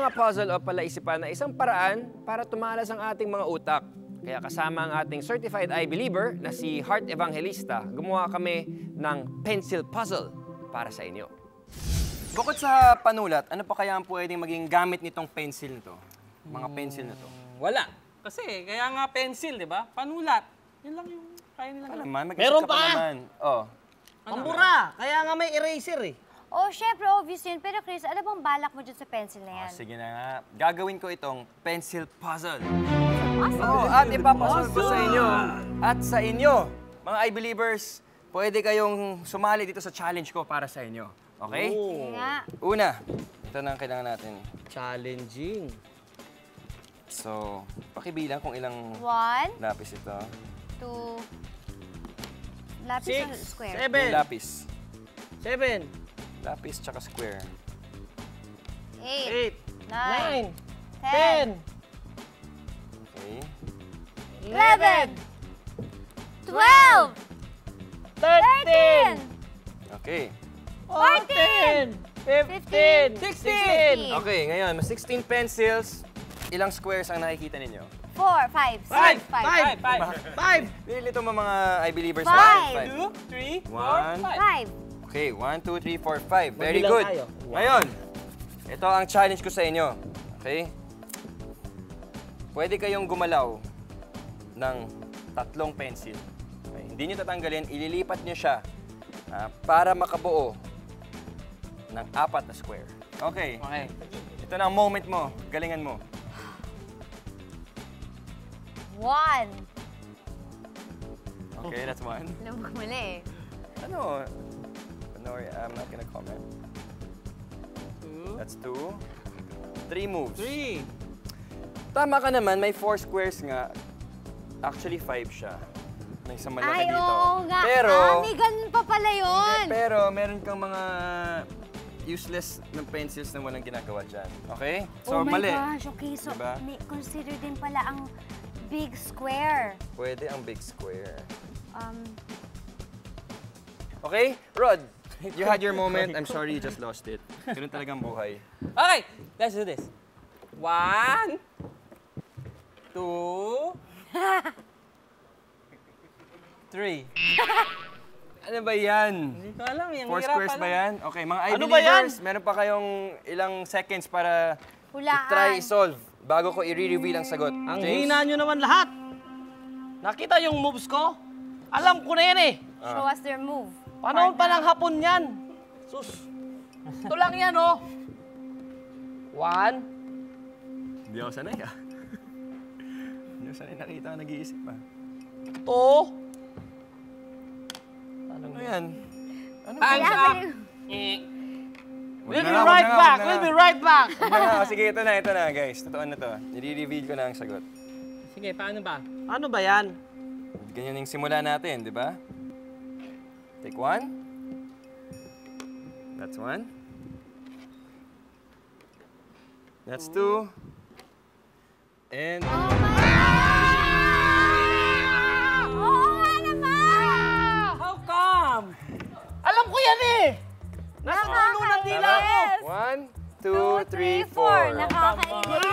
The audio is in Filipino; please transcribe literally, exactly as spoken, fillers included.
mga puzzle o palaisipan na isang paraan para tumalas ang ating mga utak. Kaya kasama ang ating certified iBeliever na si Heart Evangelista, gumawa kami ng pencil puzzle para sa inyo. Bukod sa panulat, ano pa kaya ang pwedeng maging gamit nitong pencil nito? Mga pencil na to? Wala. Kasi, kaya nga pencil, di ba? Panulat. Yun lang yung kaya nilang Ano gawin. naman? Meron Mag-isip ka pa! naman. Oh. Pambura! Kaya nga may eraser eh. Oh, syempre, obvious yun. Pero Chris, ano bang balak mo dyan sa pencil na Oh, yan? sige na nga. Gagawin ko itong pencil puzzle. Awesome. Oh, at ipapuzzle ko sa inyo. At sa inyo, mga iBelievers, pwede kayong sumali dito sa challenge ko para sa inyo. Okay? Sige nga. Una, ito na ang kailangan natin. Challenging. So, pakibilang kung ilang One, lapis ito. two, lapis Six, o square? seven, Yung lapis. seven, Lapis tsaka square. Eight, eight, nine, nine, ten, ten, Okay. eleven, twelve, thirteen, Okay. fourteen, fifteen, sixteen. Okay, ngayon, mas sixteen pencils. Ilang squares ang nakikita ninyo? four, five, Five, six, five, five, Five, five, five, Lilito mo mga iBelievers Five. natin. two, three, four, One. five. five. Okay, one, two, three, four, five. Very Magbilang good. tayo. Wow. Ngayon, ito ang challenge ko sa inyo. Okay? Pwede kayong gumalaw ng tatlong pencil. Okay? Hindi nyo tatanggalin, ililipat nyo siya ah, para makabuo ng apat na square. Okay. Okay. Ito na ang moment mo. Galingan mo. One. Okay, that's one. Alam mo mali eh. Ano? No, I'm not gonna comment. Two, That's two. Three moves. three. Tama ka naman, may four squares nga. Actually, five siya. May isang malaki Ay, dito. oo nga. Pero, Ah, may ganun pa pala yun. pero meron kang mga useless na pencils na walang ginagawa dyan. Okay? So, oh my mali. gosh, okay. So, Diba? may consider din pala ang big square. Pwede ang big square. Um, Okay? Rod, you had your moment. I'm sorry you just lost it. Ganun talagang buhay. Okay, let's do this. One, two, three. Ano ba yan? Hindi ko alam, yung Four hirap squares pala. ba yan? Okay, mga Ano ba yan? iBelievers, meron pa kayong ilang seconds para Hulaan. i-try i-solve bago ko i-reveal ang sagot. Ang James? hina nyo naman lahat. Nakita yung moves ko? Alam ko na yan eh. show us their move. Panahon pa ng hapon yan. Sus. Ito lang yan oh. One, Hindi ako sanay ah. Hindi ako sanay nakita ka nag-iisip ah. two, Ano yan? Ano Hands Kaya up. pala- Eh, we'll na be nga, wag right na nga, back. wag na We'll nga. be right back. Wag na nga. Sige, ito na, ito na guys. Totoo na to. Nire-reveal ko na ang sagot. sige, paano ba? Ano ba yan? Ganyan yung simula natin, di ba? Take one. That's one. That's two. And... Oh my God! Oo nga naman! How come? Alam ko yan eh. Nasa ulo ng dila ko. Nakakainis! One, two, three, four. Nakakainis!